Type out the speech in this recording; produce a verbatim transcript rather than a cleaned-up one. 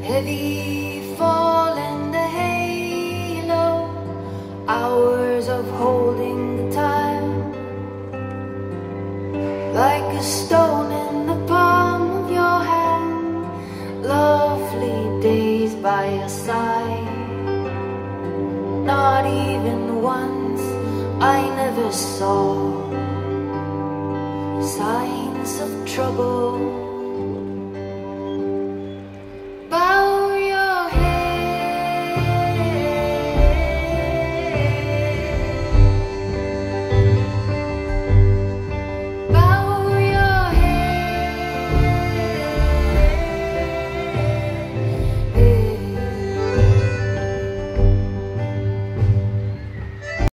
Heavy fall in the halo, hours of holding the time, like a stone in the palm of your hand. Lovely days by your side. Not even once I never saw signs of trouble.